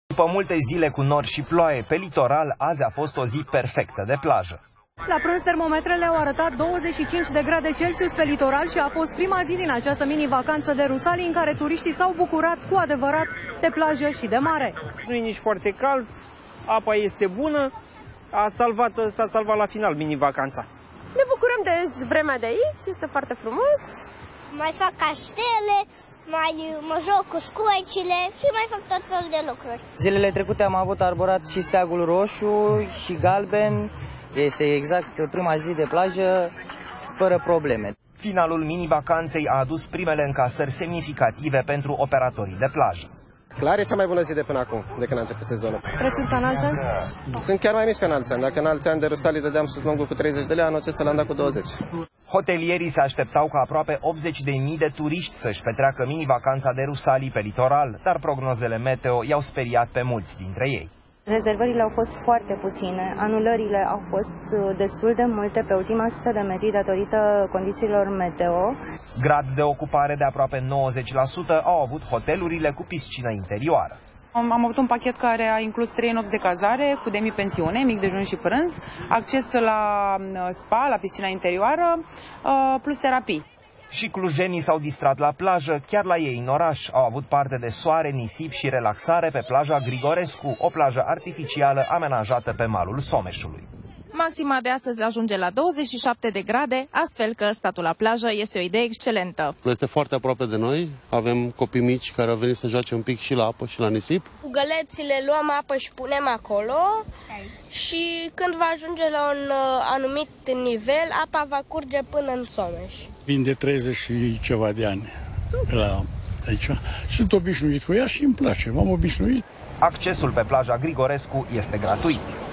După multe zile cu nori și ploaie pe litoral, azi a fost o zi perfectă de plajă. La prânz, termometrele au arătat 25 de grade Celsius pe litoral și a fost prima zi din această mini-vacanță de Rusalii în care turiștii s-au bucurat cu adevărat de plajă și de mare. Nu e nici foarte cald, apa este bună, s-a salvat la final mini-vacanța. Ne bucurăm de vremea de aici, este foarte frumos. Mai fac castele, mă joc cu scoicile și mai fac tot felul de lucruri. Zilele trecute am avut arborat și steagul roșu și galben. Este exact prima zi de plajă, fără probleme. Finalul mini-vacanței a adus primele încasări semnificative pentru operatorii de plajă. Clar, e cea mai bună zi de până acum, de când a început sezonul. Prețul ca în alți ani? Sunt chiar mai mici ca în alți ani. Dacă în alți ani de Rusalii dădeam sus lungul cu 30 de lei, anul acesta l-am dat cu 20. Hotelierii se așteptau ca aproape 80.000 de turiști să-și petreacă mini-vacanța de Rusalii pe litoral, dar prognozele meteo i-au speriat pe mulți dintre ei. Rezervările au fost foarte puține, anulările au fost destul de multe pe ultima 100 de metri datorită condițiilor meteo. Grad de ocupare de aproape 90% au avut hotelurile cu piscină interioară. Am avut un pachet care a inclus 3 nopți de cazare cu demi-pensiune, mic dejun și prânz, acces la spa, la piscina interioară, plus terapii. Și clujenii s-au distrat la plajă, chiar la ei în oraș. Au avut parte de soare, nisip și relaxare pe plaja Grigorescu, o plajă artificială amenajată pe malul Someșului. Maxima de astăzi ajunge la 27 de grade, astfel că statul la plajă este o idee excelentă. Este foarte aproape de noi, avem copii mici care au venit să joace un pic și la apă și la nisip. Cu gălețile luăm apă și punem acolo și când va ajunge la un anumit nivel, apa va curge până în Someș. Vin de 30 și ceva de ani la aici. Sunt obișnuit cu ea și îmi place, m-am obișnuit. Accesul pe plaja Grigorescu este gratuit.